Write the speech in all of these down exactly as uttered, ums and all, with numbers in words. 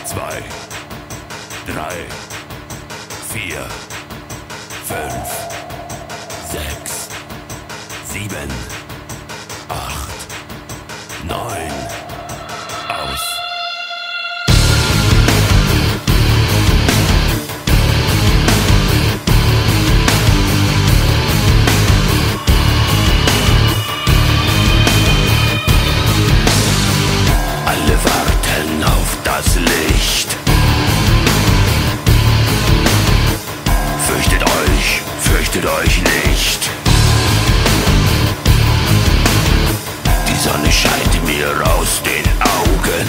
zwei, drei, vier, fünf, sechs, sieben, acht, neun, aus. Alle warten auf das Licht. Fürchtet euch, fürchtet euch nicht. Die Sonne scheint mir aus den Augen.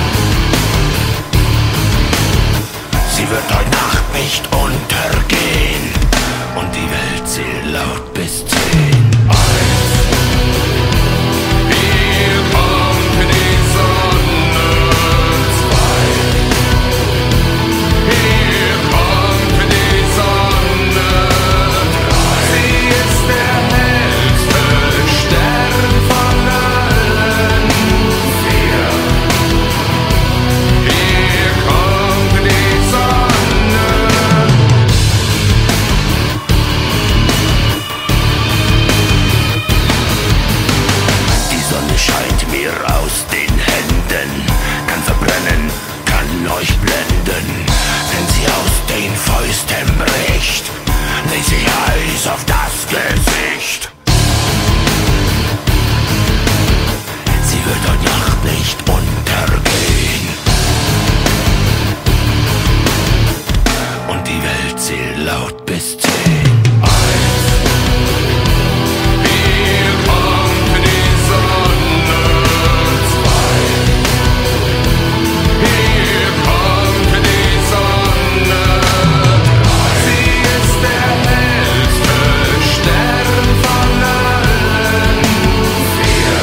Sie wird heute Nacht nicht untergehen. Und die Welt zählt laut bis zehn. Eins. Hier kommt die Sonne. Zwei. Hier kommt die Sonne. Drei. Sie ist der hellste Stern von allen. Vier. Hier kommt die Sonne. Die Sonne scheint mir aus den Händen, kann verbrennen, kann euch blenden. Wenn sie aus den Fäusten bricht, legt sie Eis auf das Gesicht. Sie wird heute Nacht nicht untergehen. Und die Welt zählt laut bis zehn. Eins. Hier kommt die Sonne. Zwei. Hier kommt die Sonne. Drei. Sie ist der hellste Stern von allen. Vier.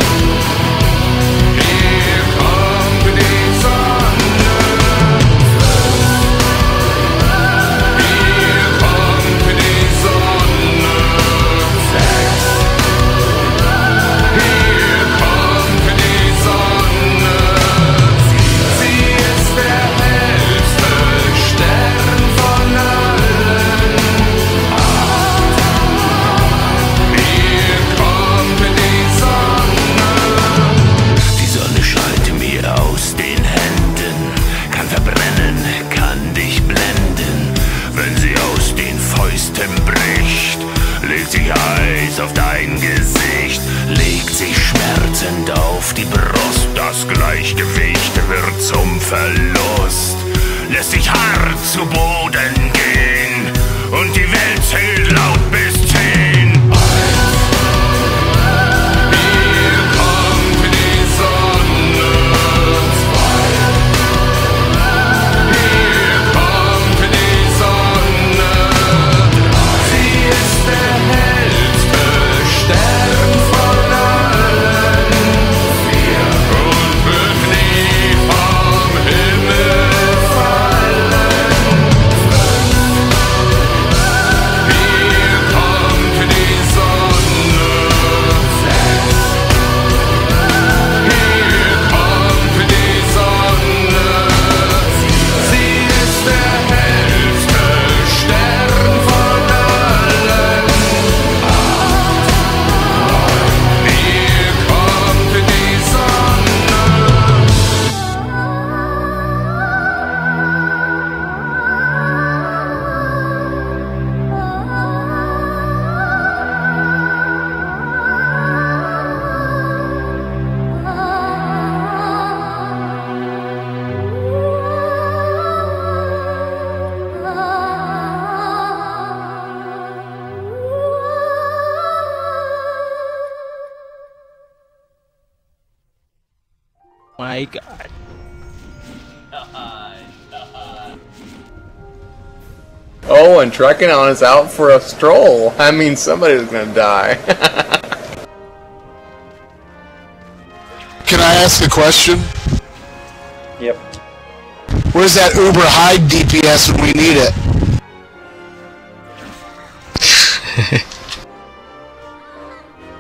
Hier kommt die Sonne. Hier kommt die Sonne. Sechs. Hier kommt die Sonne. Sie ist der hellste Stern von allen. Acht. Hier kommt die Sonne. Die Sonne scheint mir aus den Händen, kann verbrennen, kann dich blenden. Wenn sie aus den Fäusten bricht, legt sich Eis auf dein Gesicht, legt sich schmerzend auf die Brust. Das Gleichgewicht wird zum Verlust, lässt sich hart zu Boden gehen und die Welt zählt laut bis zehn. Hier kommt die Sonne. Zwei. Hier kommt die Sonne. Drei. Sie ist der hellste Stern von allen. Vier. Und wird nie vom Himmel fallen. Fünf. Hier kommt die Sonne. Sechs. Hier kommt die Sonne. Sie ist der hellste Stern von allen. Acht. Neun. Hier kommt die Sonne. My God. Oh, and Trekking is out for a stroll. I mean, somebody's gonna die. Can I ask a question? Yep. Where's that Uber hide D P S when we need it?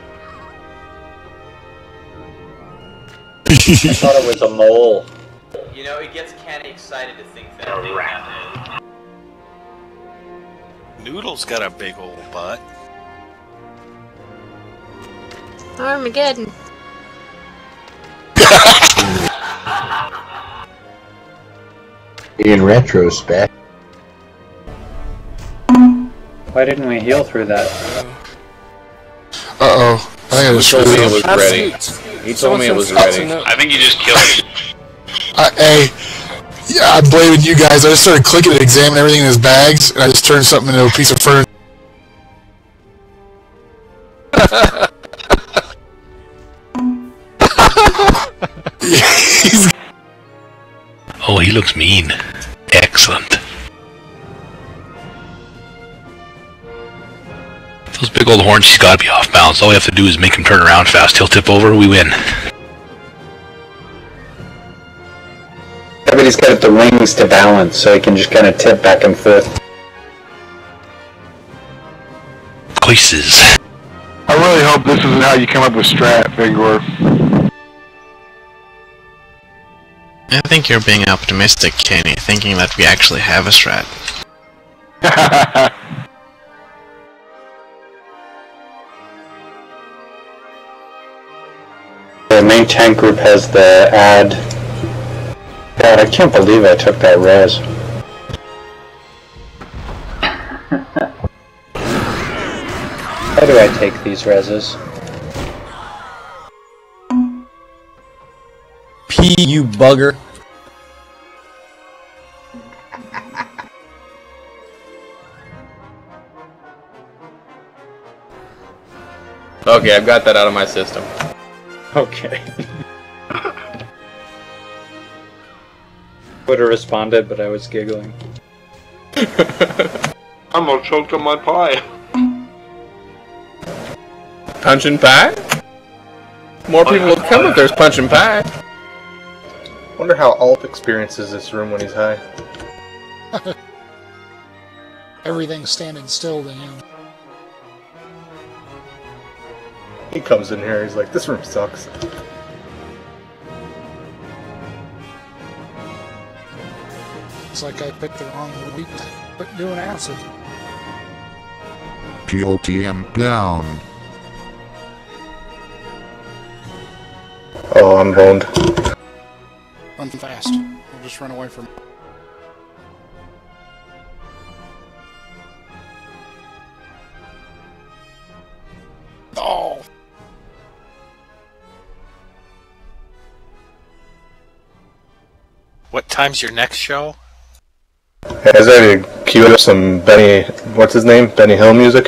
I thought it was a mole. You know, it gets Kenny excited to think that. Noodle's got a big old butt. Armageddon. In retrospect. Why didn't we heal through that? Uh-oh. I think I just He told me screwed it was up. ready. He told me it was ready. I think you just killed it. I, hey, yeah, I blamed you guys. I just started clicking and examining everything in his bags, and I just turned something into a piece of furniture. Oh, he looks mean. Excellent. Those big old horns, he's gotta be off balance. All we have to do is make him turn around fast. He'll tip over, we win. Everybody's got the wings to balance, so he can just kind of tip back and forth. Choices. I really hope this isn't how you come up with strat, Vigor. I think you're being optimistic, Kenny, thinking that we actually have a strat. The main tank group has the ad. God, I can't believe I took that res. How do I take these reses? P, you bugger. Okay, I've got that out of my system. Okay. Would have responded, but I was giggling. I'm all choked on my pie. Punch and pack? More people will come if there's punch and pack. Wonder how Alt experiences this room when he's high. Everything's standing still to him. He comes in here, he's like, this room sucks. It's like I picked the wrong week to doing acid. P O T M down. Oh, I'm boned. Run fast. We'll just run away from. Oh! What time's your next show? Hey, I was ready to cue up some Benny, what's his name? Benny Hill music?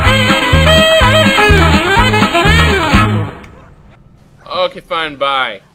Okay, fine, bye.